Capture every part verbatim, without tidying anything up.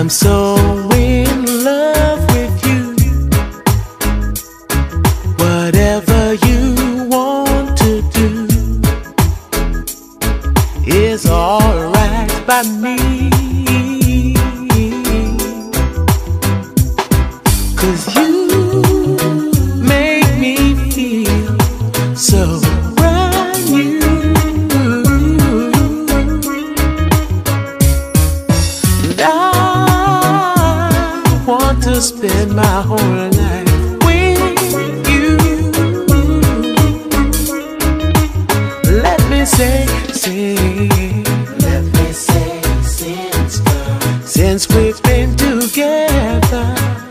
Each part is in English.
I'm so in love with you. Whatever you want to do is alright by me. 'Cause you make me feel so brand new. And I want to spend my whole life with you. Let me say, say, let me say, since, since we've been together,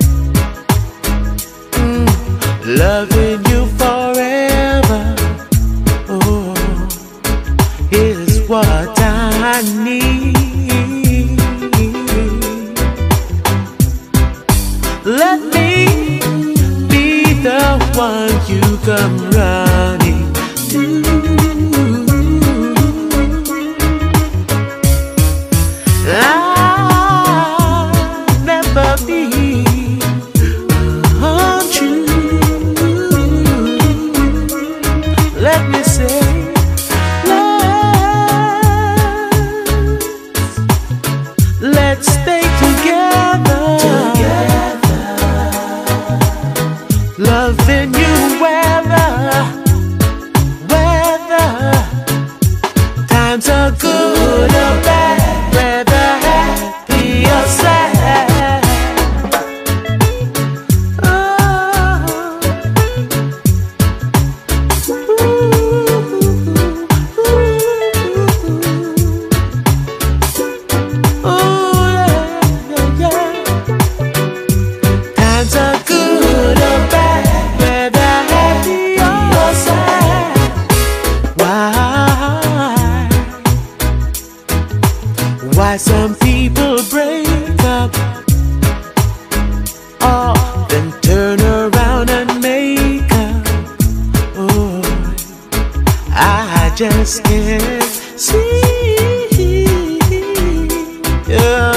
mm, loving you forever, oh, is what I need. Let me be the one you come running to. I'll never be untrue. Let me say, let's, let's stay together, together. Loving you weather, weather. Times are good or bad, whether happy or sad. Oh. Ooh, ooh, ooh. Oh, yeah, yeah, yeah. Times are good or bad, whether happy or sad. Why? Why some people break up, or then turn around and make up? Oh, I just can't see. Yeah.